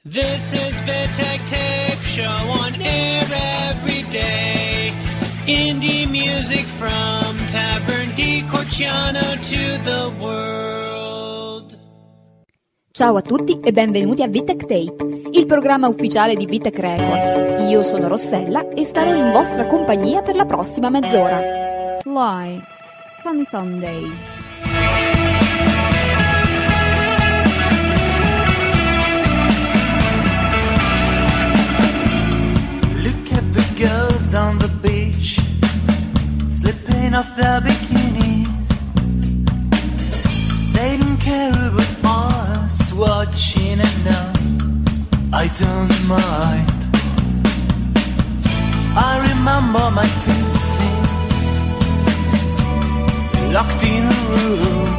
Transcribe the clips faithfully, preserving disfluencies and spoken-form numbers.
This is Vitek Tape Show on air every day. Indie music from Tavern di Corciano to the world. Ciao a tutti e benvenuti a Vitek Tape, il programma ufficiale di Vitek Records. Io sono Rossella e starò in vostra compagnia per la prossima mezz'ora. Live, Sunny Sundays. Girls on the beach, slipping off their bikinis. They don't care about us watching, and now I don't mind. I remember my fifteens, locked in a room.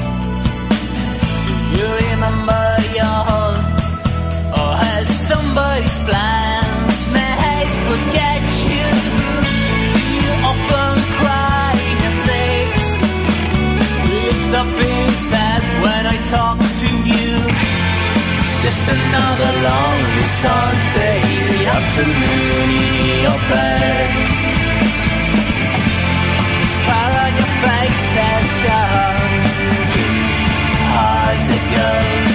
Do you remember yours, or has somebody's plans made forget you? Do you often cry mistakes? Will you stop being sad when I talk to you? It's just another lonely Sunday afternoon in your bed. The scar on your face has gone two hours ago.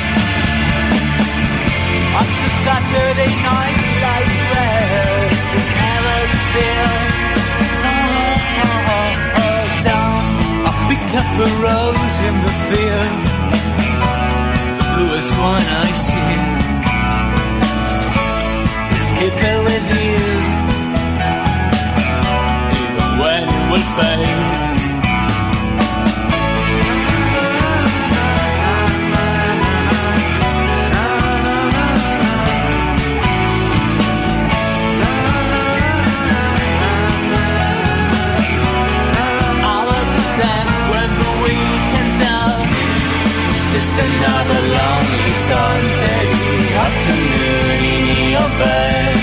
After Saturday night life rest and ever still. Oh, oh, oh, down. I picked up a rose in the field, the bluest one I see. Let's keep it with you, even when it will fade. Just another lonely Sunday afternoon in your bed.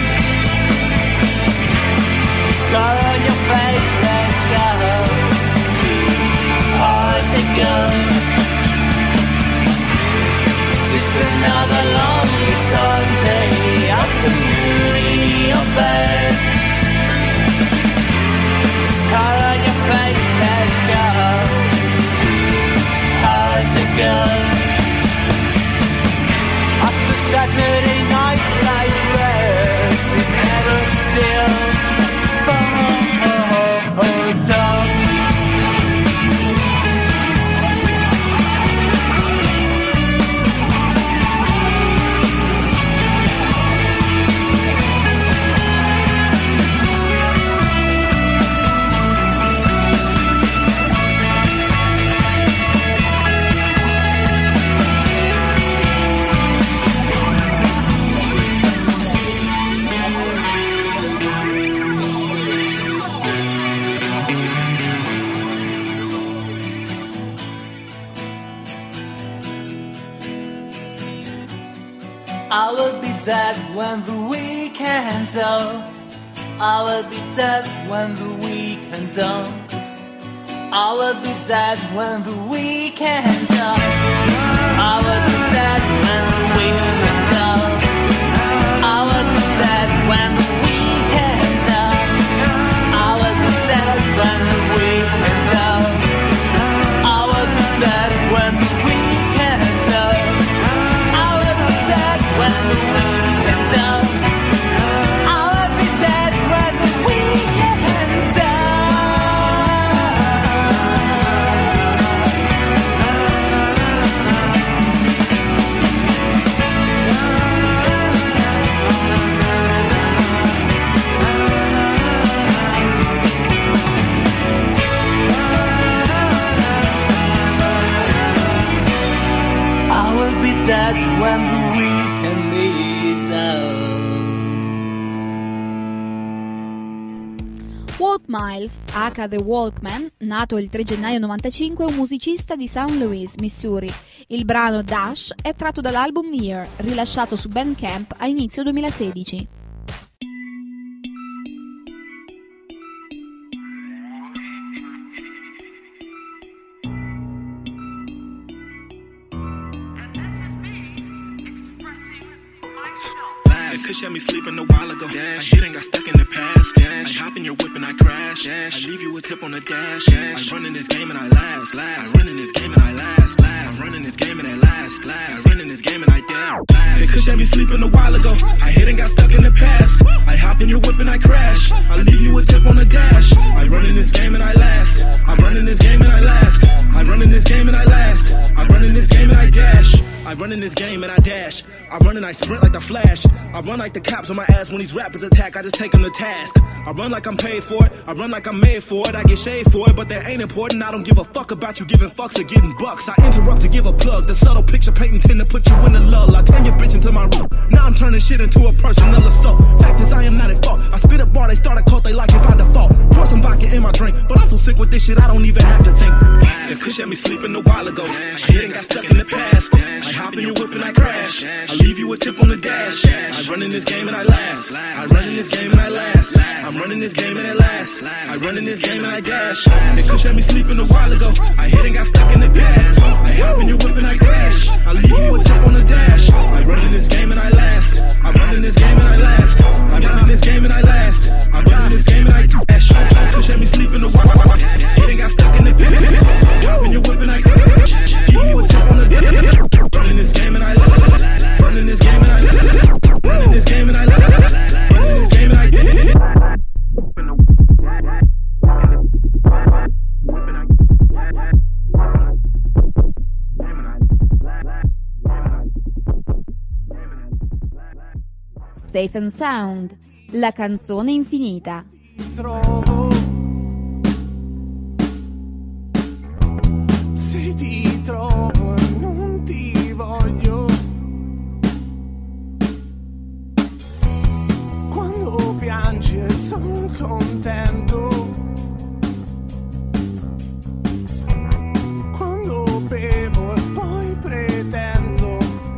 The scar on your face has gone two hours ago. It's just another lonely Sunday afternoon in your bed. The scar on your face has gone ago. After Saturday night life rest, it never still. Oh, oh, oh, down. I will be dead when the weekend's off. I will be dead when the weekend's off. I will be dead when the weekend's off. I will be dead when the weekend's off. I will be dead when the weekend's off. I will be dead when the weekend's off. I will be dead when the weekend's off. When the weekend's up, I will be dead when the weekend's I will be dead when the weekend is out. Walt Miles, aka The Walkman, nato il tre gennaio novantacinque, è un musicista di Saint Louis, Missouri. Il brano Dash è tratto dall'album Year, rilasciato su Bandcamp a inizio duemilasedici. And this is me expressing my Dash. Cause you had me sleeping a while ago. Dash. I hit and got stuck in the past. Dash. I hop in your whip and I crash. Dash. I leave you a tip on the dash. Dash. I run in this game and I last. Last. I run in this game and I last. Last. I run in this game and I last. Last. I run in this game and I down. Last. Cause you had me sleeping a while ago. I hit and got stuck in the past. I hop in your whip and I crash. I leave you a tip on the dash. I run in this game and I last. I run in this game and I last. I run in this game and I last. I run in this game and I dash. I run in this game and I dash. I run and I sprint like the Flash. I run like the cops on my ass when these rappers attack. I just take them to task. I run like I'm paid for it. I run like I'm made for it. I get shade for it, but that ain't important. I don't give a fuck about you giving fucks or getting bucks. I interrupt to give a plug. The subtle picture painting tend to put you in a lull. I turn your bitch into my room. Now I'm turning shit into a personal assault. Fact is I am not at fault. I spit a bar, they start a cult, they like it by default. Pour some vodka in my drink, but I'm so sick with this shit I don't even have to think. If Kush had me sleeping a while ago, I hit and got stuck in the past. I hop in your whip and I crash. I leave you a tip on the dash. I run in this game and I last. I run in this game and I last. I'm running this game and I last. I run in this game and I dash. If Kush had me sleeping a while ago, I hit and got stuck in the past. I hop in your whip and I crash. I leave you a tip on the dash. I run in this game and I last. I run in this game and I last. I run in this game and I last. I run in this game and I dash. Kush had me sleeping a while ago, hit and got stuck in the past. Hop in your whip and I crash. Leave you a tip on the dash. Running this game and I last. Running this game and I last. Running this game and I last. Running this game and I did. Safe and Sound, la canzone infinita. Trovo, se ti trovo e non ti voglio, quando piangi e sono contento, quando bevo e poi pretendo,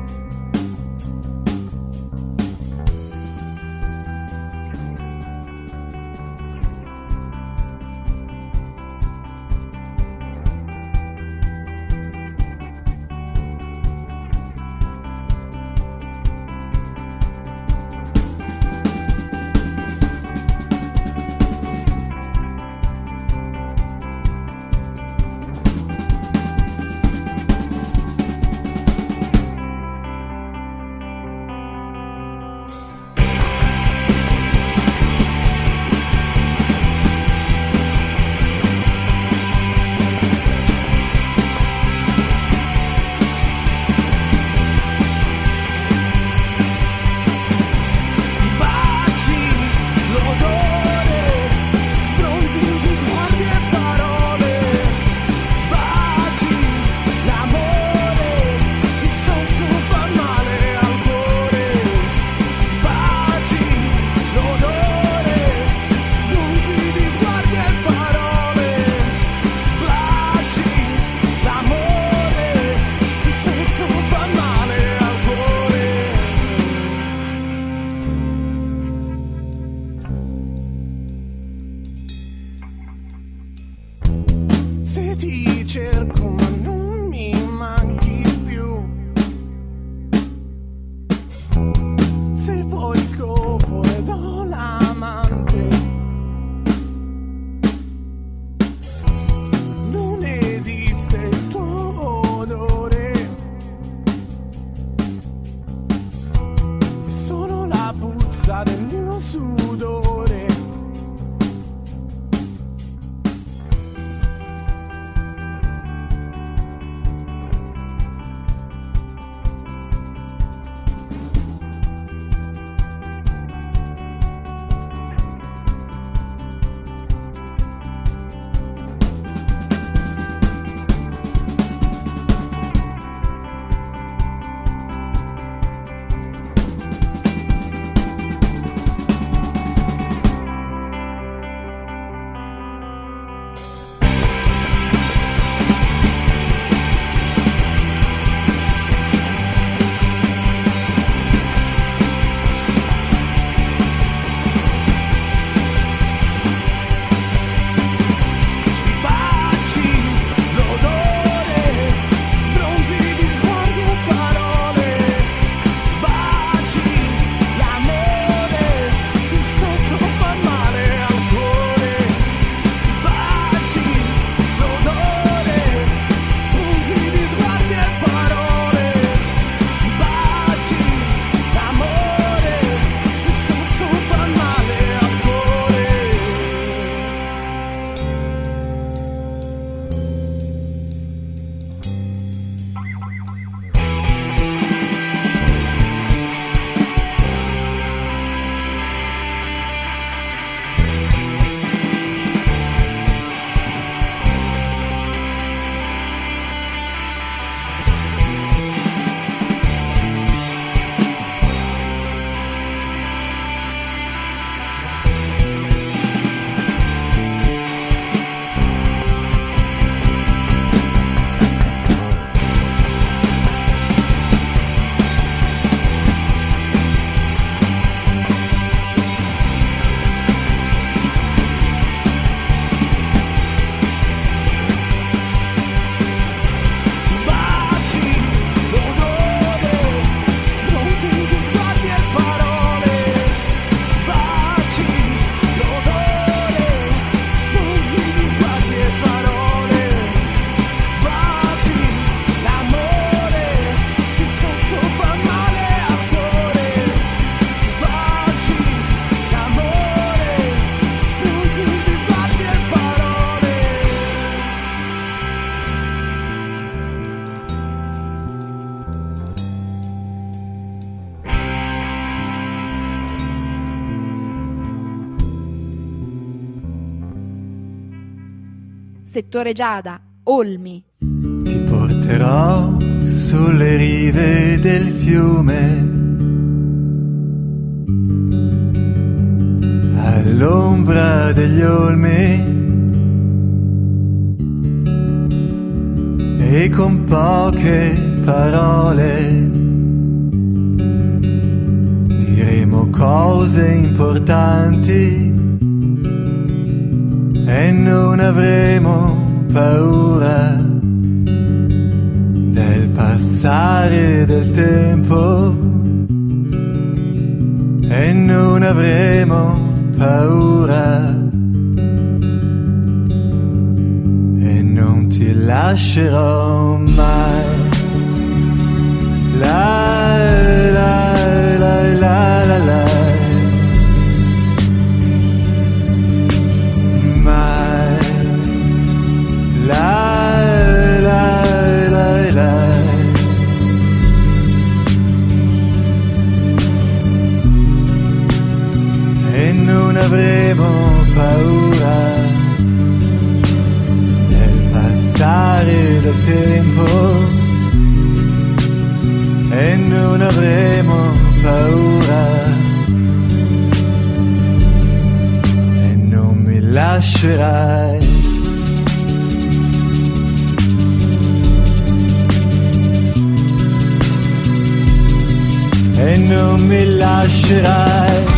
se ti cerco ma non mi manchi più, se poi scopo e do l'amante, non esiste il tuo odore, è solo la puzza del mio sudore. Settore Giada, Olmi. Ti porterò sulle rive del fiume, all'ombra degli olmi, e con poche parole diremo cose importanti e non avremo paura del passare del tempo, e non avremo paura, e non ti lascerò mai. La la la la la la, mai. La la la la, e non avremo paura del passare del tempo, e non avremo paura, e non mi lascerai. E non mi lascerai.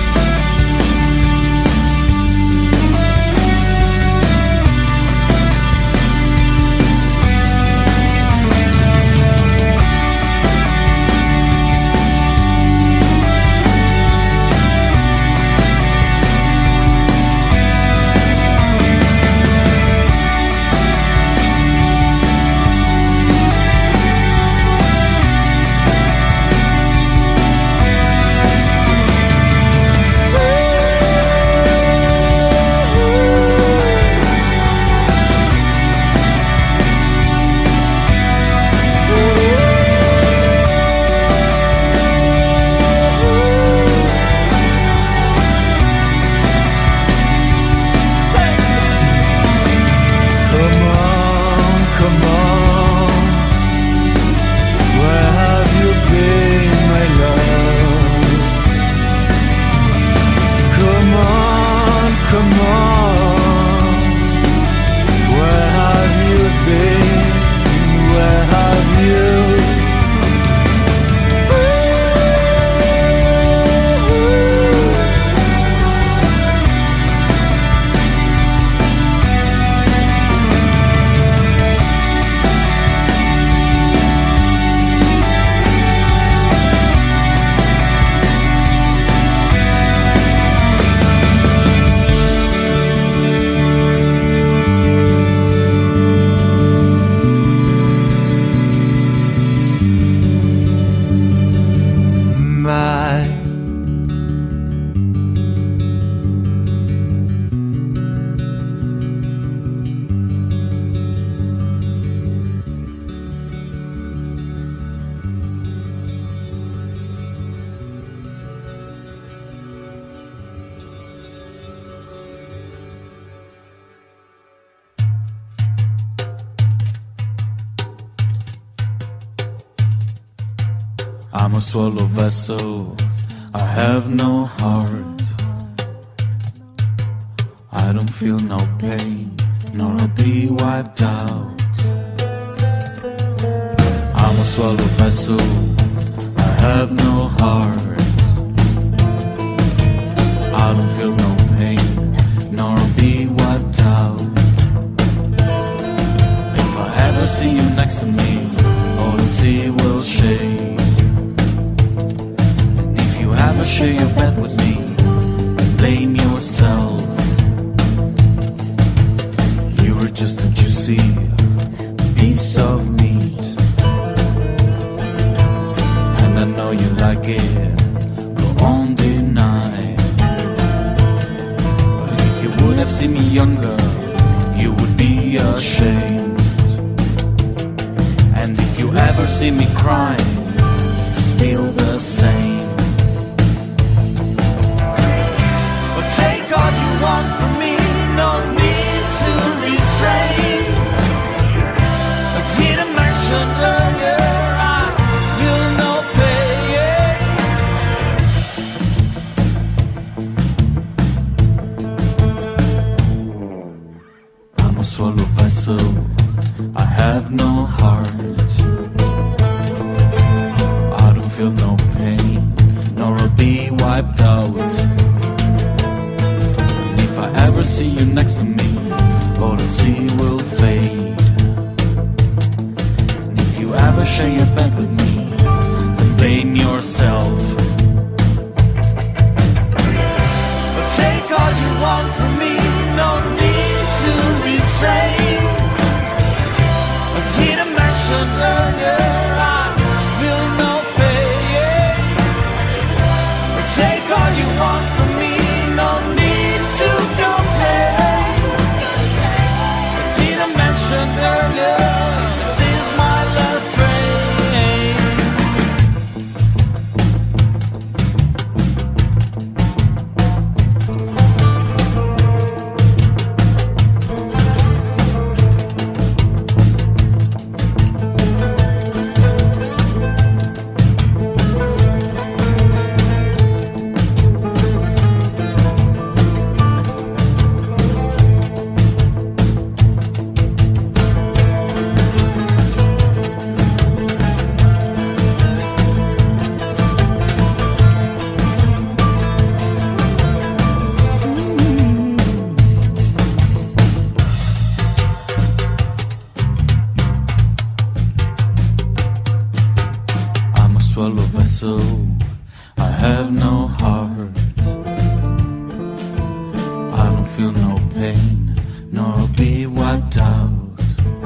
I'm a swallow vessel, I have no heart. I don't feel no pain, nor I'll be wiped out. I'm a swallow vessel, I have no heart. I don't feel no pain, nor I'll be wiped out. If I ever see you next to me, all the sea will shake. Ever share your bed with me and blame yourself. You were just a juicy piece of meat, and I know you like it, go on deny. But if you would have seen me younger, you would be ashamed. And if you ever see me crying, just feel the same. Take all you want from me, no need to restrain. no heart. I don't feel no pain, nor I'll be wiped out. And if I ever see you next to me, all I see will fade. And if you ever share your bed with me, then blame yourself. But take all you want from me, no need to restrain. But Tina mentioned earlier, I feel no pain. But take all you want from me, no need to complain. But Tina mentioned earlier, this is my last train. Swallow vessel, I have no heart. I don't feel no pain, nor I'll be wiped out.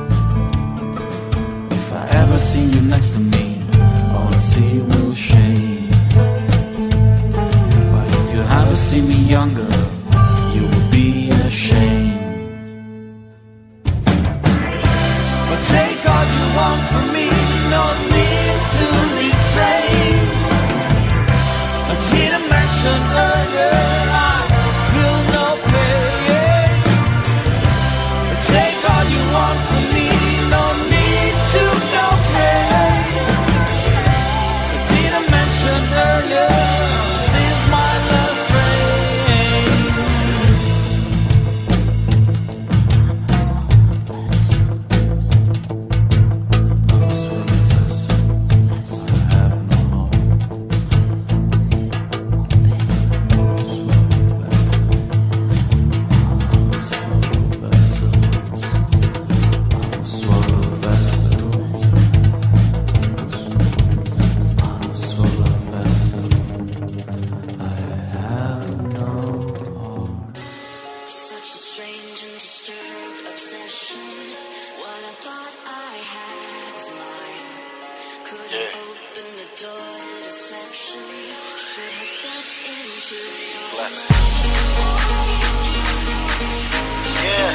If I ever see you next to me, all I see will shade. But if you ever see me younger, you will be ashamed. But take all you want from me, no need to restrain. But Tina mentioned earlier, I feel no pain. But take all you want from me, no need to complain. But Tina mentioned earlier, this is my last train. Such a strange and disturbed obsession. What I thought I had was mine. Couldn't open the door to deception. Should have stepped into your life. Yeah.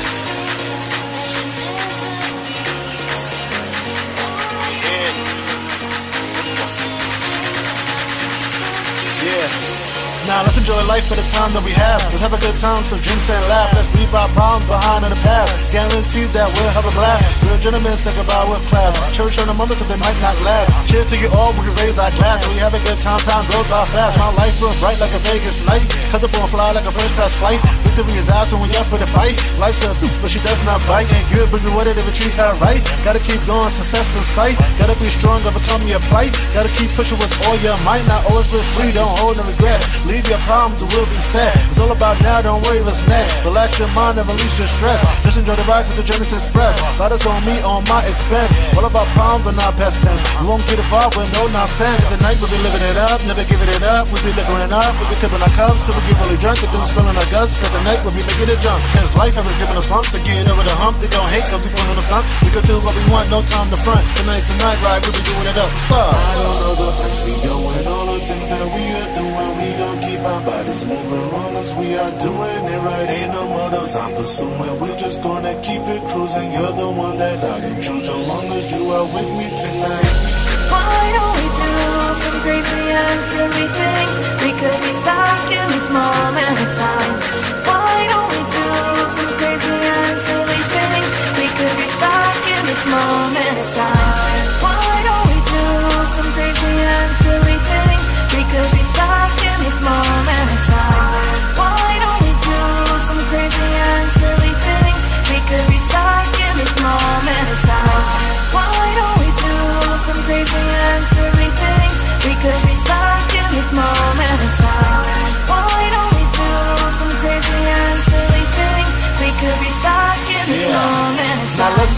Yeah. Now let's enjoy life for the time that we have. Let's have a good time, so drinks and laugh. Let's leave our problems behind in the past. Guaranteed that we'll have a blast. Real gentlemen say goodbye with class. Cherish on the moment cause they might not last. Cheers to you all, we can raise our glass. So we have a good time, time goes by fast. My life real bright like a Vegas night. Cut the ball fly like a first class flight. Victory is ours when we up for the fight. Life's a bitch, but she does not bite. Ain't good, but we wanted to treat her right. Gotta keep going, success in sight. Gotta be strong, overcome your plight. Gotta keep pushing with all your might. Not always with free, don't hold no regret. Leave your problems, it will be set. It's all about now, don't worry what's next. Relax your mind and release your stress. Just enjoy the ride cause the journey's express. Riders on me, on my expense. All about problems but not past tense. We won't get involved with no nonsense. Tonight we'll be living it up, never giving it up. We'll be living it up, we'll be tipping our cups till we get really drunk. And then spilling our guts, cause tonight we'll be making it jump. Cause life has been giving us lumps to get over the hump. They gon' hate cause we pulling the stump. We can do what we want, no time to front. Tonight, tonight, right, we'll be doing it up. What's up? I don't know the place we going, all the things that we are doing. We gon' keep our bodies moving long as we are doing it right. Ain't no motives I'm pursuing. We're just gonna keep it cruising. You're the one that I can choose as long as you are with me tonight. Why don't we do some crazy and silly things? We could be stuck in this moment in time. Why don't we do some crazy and silly things? We could be stuck in this moment in time. Why don't we do some crazy and silly things? We could be stuck in this moment in time. Why don't we do some crazy and silly things? We could be stuck in this moment in time.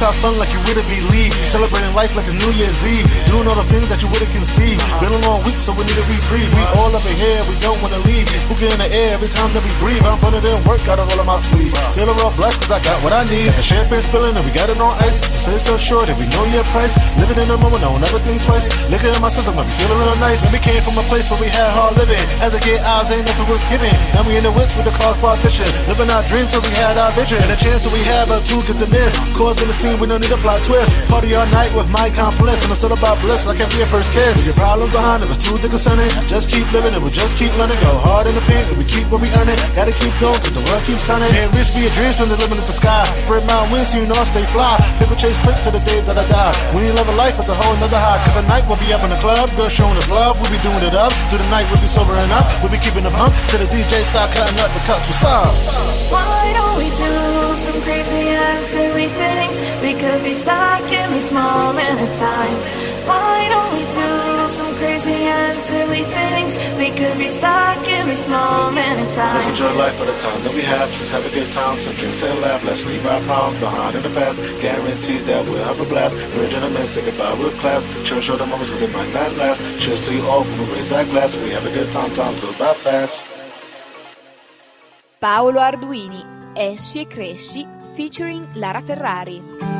have fun like you wouldn't believe. Celebrating life like it's New Year's Eve. Doing all the things that you wouldn't conceive. Been a long week, so we need a reprieve. We all up in here, we don't wanna leave. Boogie in the air every time that we breathe. I'm putting in work, gotta roll on my sleeve. Feeling real blessed cause I got what I need. The champagne spilling and we got it on ice. The city's so short that we know your price. Living in the moment, don't ever think twice. Liquor in my system, I be feeling real nice. And we came from a place where we had hard living. Had to get eyes, ain't nothing was given. Now we in the whip with the cause partition. Living our dreams till we had our vision. And the chance that we have are too good to miss. Causing the scene, we don't need a plot twist. Party all night with my complex. And it's all about bliss like every first kiss. With your problems behind it, it's too thick concerning. Just keep living it, we just keep learning. Go hard in the paint, and we keep what we earning. Gotta keep going, cause the world keeps turning. And reach for your dreams from the limit of the sky. Spread my wings so you know I stay fly. People chase quick to the day that I die. When you live a life, it's a whole nother high. Cause the night we'll be up in the club, girl showing us love. We'll be doing it up. Through the night we'll be sobering up. We'll be keeping the pump till the D J start cutting up the cuts. What's up? Why don't we do some crazy and silly things? We could be stuck in this moment of time. Why don't we do some crazy and silly things? We could be stuck in this moment of time. Let's enjoy life for the time that we have. Just have a good time, some drinks and laugh. Let's leave our problems behind in the past. Guaranteed that we'll have a blast. We're gentlemen, say goodbye with class. Cherish all the moments because it might not last. Cheers to you all when we raise our glass. We have a good time, time goes by fast. Paolo Arduini, Esci e Cresci, featuring Lara Ferrari.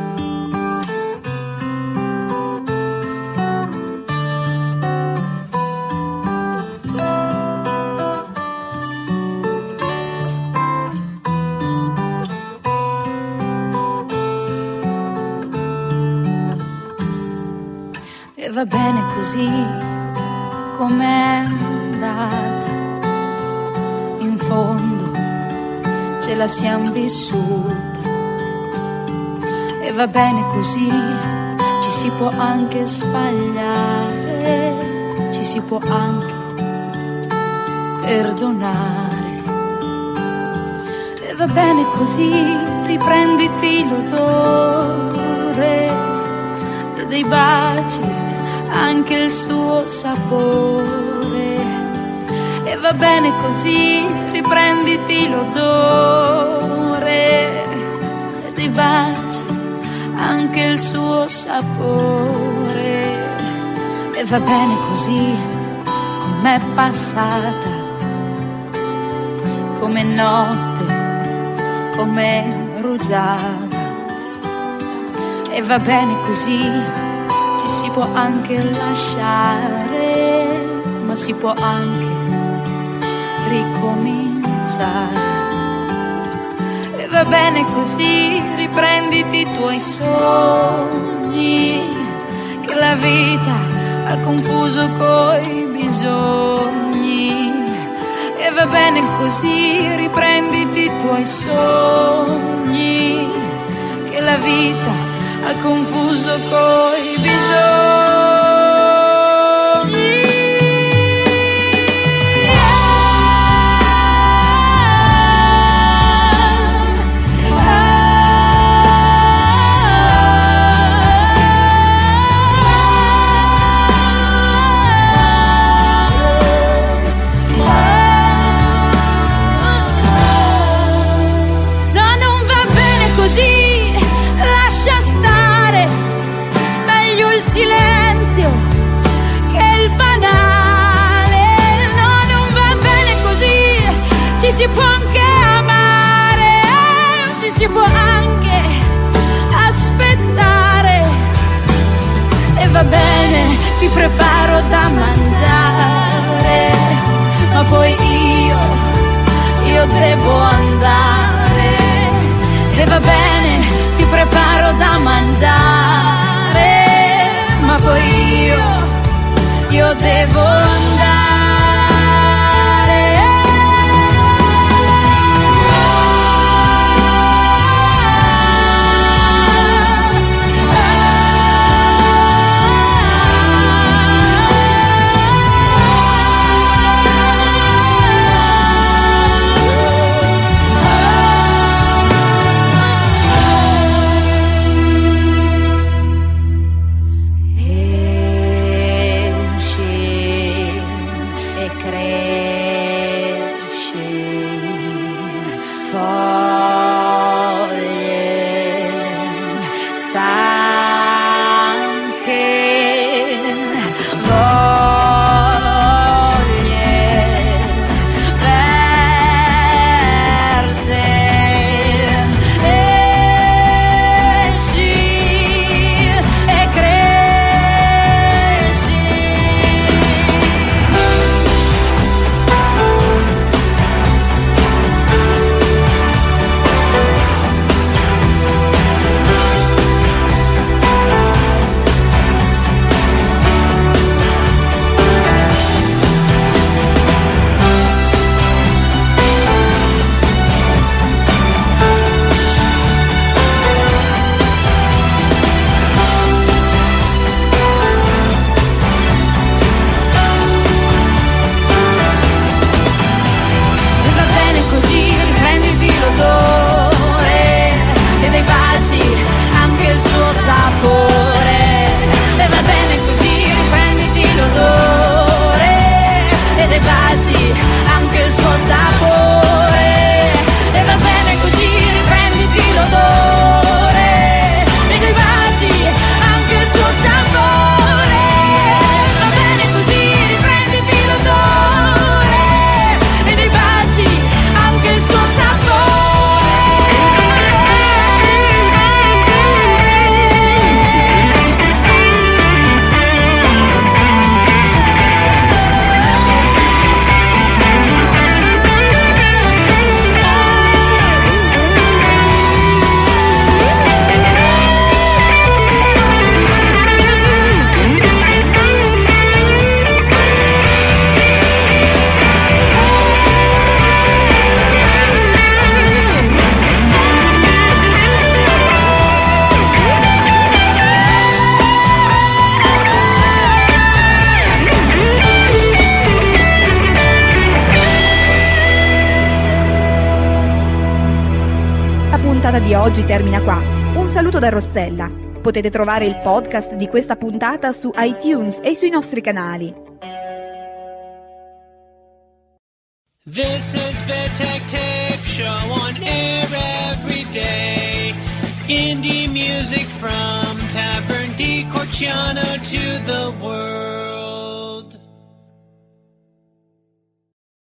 E va bene così com'è andata, in fondo ce la siamo vissuta. E va bene così, ci si può anche sbagliare, ci si può anche perdonare. E va bene così, riprenditi l'odore dei baci, anche il suo sapore. E va bene così, riprenditi l'odore dei baci, anche il suo sapore. E va bene così, com'è passata, come notte, come rugiada. E va bene così, ci si può anche lasciare, ma si può anche ricominciare. E va bene così, riprenditi i tuoi sogni, che la vita ha confuso coi bisogni. E va bene così, riprenditi i tuoi sogni, che la vita ha confuso coi bisogni. Silenzio che il banale, no, non va bene così. Ci si può anche amare, ci si può anche aspettare. E va bene, ti preparo da mangiare, ma poi io, io devo andare. E va bene, ti preparo da mangiare, ma poi io, io devo andare. baci anche il suo sapore. E va bene così, riprenditi l'odore e dei baci anche il suo sapore. Va bene così, riprenditi l'odore e dei baci anche il suo sapore. La puntata di oggi termina qua. Un saluto da Rossella. Potete trovare il podcast di questa puntata su iTunes e sui nostri canali. This is Vitek Tape Show on air every day. Indie music from Tavern di Corciano to the world.